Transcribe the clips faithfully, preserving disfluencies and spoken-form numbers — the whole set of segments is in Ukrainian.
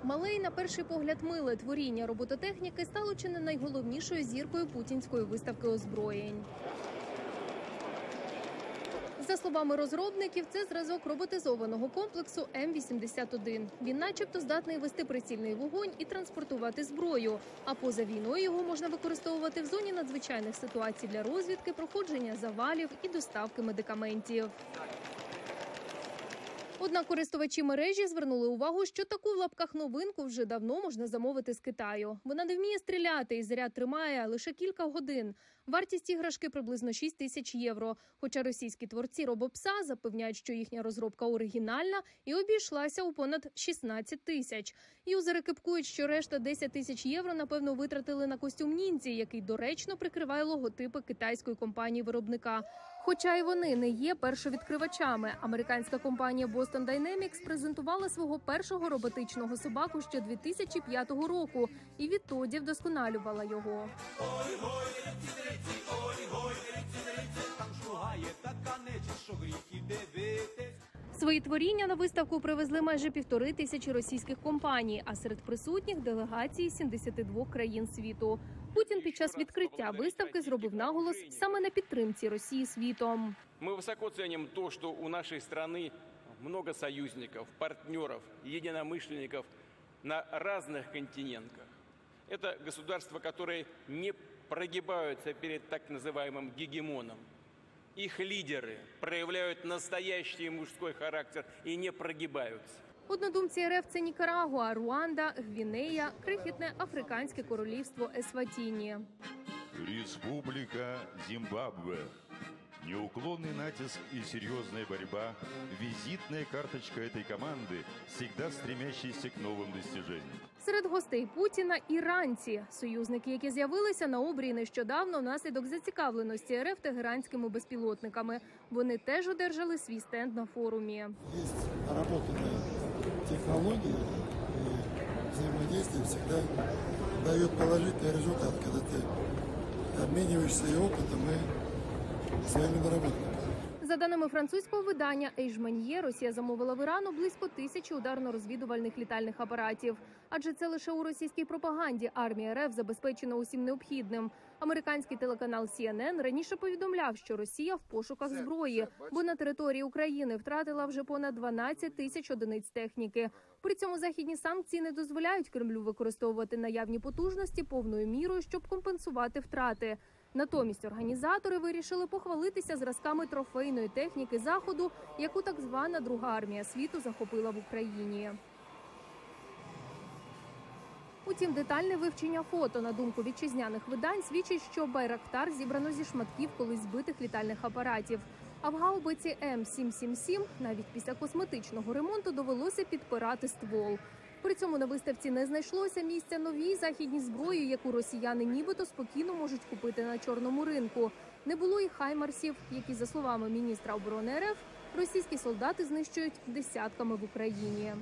Мале й на перший погляд миле творіння робототехніки стало чи не найголовнішою зіркою путінської виставки озброєнь. За словами розробників, це зразок роботизованого комплексу М вісімдесят один. Він начебто здатний вести прицільний вогонь і транспортувати зброю. А поза війною його можна використовувати в зоні надзвичайних ситуацій для розвідки, проходження завалів і доставки медикаментів. Однак користувачі мережі звернули увагу, що таку в лапках новинку вже давно можна замовити з Китаю. Вона не вміє стріляти і заряд тримає лише кілька годин. Вартість іграшки приблизно шість тисяч євро. Хоча російські творці робопса запевняють, що їхня розробка оригінальна і обійшлася у понад шістнадцять тисяч. Юзери кипкують, що решта десять тисяч євро, напевно, витратили на костюм ніндзі, який доречно прикриває логотипи китайської компанії-виробника. Хоча й вони не є першовідкривачами. Американська компанія Boston Dynamics презентувала свого першого роботичного собаку ще дві тисячі п'ятого року і відтоді вдосконалювала його. Свої творіння на виставку привезли майже півтори тисячі російських компаній, а серед присутніх – делегації сімдесяти двох країн світу. Путін під час відкриття виставки зробив наголос саме на підтримці Росії світом. Ми високо цінуємо те, що у нашої країни багато союзників, партнерів, єдиномишленників на різних континентах. Це государства, які не прогибаються перед так називаємим гегемоном. Их лидеры проявляют настоящий мужской характер и не прогибаются. Однодумці РФ – це Нікарагуа, Руанда, Гвінея, крихітне Африканське королівство Есватіні. Республика Зимбабве. Неуклонный натиск и серьезная борьба – визитная карточка этой команды, всегда стремящейся к новым достижениям. Серед гостей Путіна – іранці, союзники, які з'явилися на обрії нещодавно внаслідок зацікавленості РФ тегеранськими безпілотниками. Вони теж одержали свій стенд на форумі. Є наработані технології, і взаємодія завжди дає положительний результат. Коли ти обмінюєшся опитом і своїми наработками. За даними французького видання «Ейжманьє», Росія замовила в Ірану близько тисячі ударно-розвідувальних літальних апаратів. Адже це лише у російській пропаганді армія РФ забезпечена усім необхідним. Американський телеканал Сі Ен Ен раніше повідомляв, що Росія в пошуках зброї, бо на території України втратила вже понад дванадцять тисяч одиниць техніки. При цьому західні санкції не дозволяють Кремлю використовувати наявні потужності повною мірою, щоб компенсувати втрати. Натомість організатори вирішили похвалитися зразками трофейної техніки Заходу, яку так звана Друга армія світу захопила в Україні. Утім, детальне вивчення фото, на думку вітчизняних видань, свідчить, що Байрактар зібрано зі шматків колись збитих літальних апаратів. А в гаубиці М сім сім сім навіть після косметичного ремонту довелося підпирати ствол. При цьому на виставці не знайшлося місця новій західній зброї, яку росіяни нібито спокійно можуть купити на чорному ринку. Не було і хаймарсів, які, за словами міністра оборони РФ, російські солдати знищують десятками в Україні.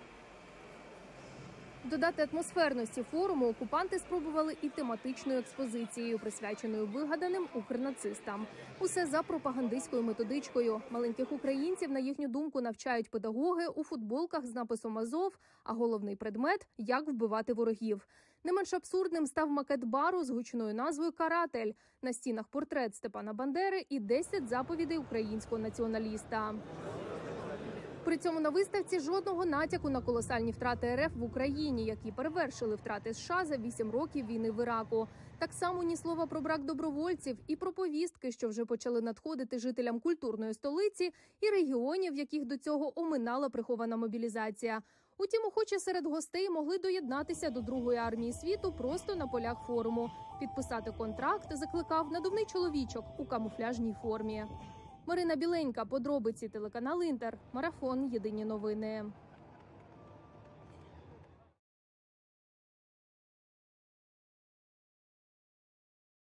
Додати атмосферності форуму окупанти спробували і тематичною експозицією, присвяченою вигаданим укрнацистам. Усе за пропагандистською методичкою. Маленьких українців, на їхню думку, навчають педагоги у футболках з написом «Азов», а головний предмет – як вбивати ворогів. Не менш абсурдним став макет бару з гучною назвою «Каратель». На стінах портрет Степана Бандери і десять заповідей українського націоналіста. При цьому на виставці жодного натяку на колосальні втрати РФ в Україні, які перевершили втрати США за вісім років війни в Іраку. Так само ні слова про брак добровольців і про повістки, що вже почали надходити жителям культурної столиці і регіонів, в яких до цього оминала прихована мобілізація. Утім, охочі серед гостей могли доєднатися до Другої армії світу просто на полях форуму. Підписати контракт закликав надувний чоловічок у камуфляжній формі. Марина Біленька, подробиці, телеканал Інтер, Марафон, Єдині новини.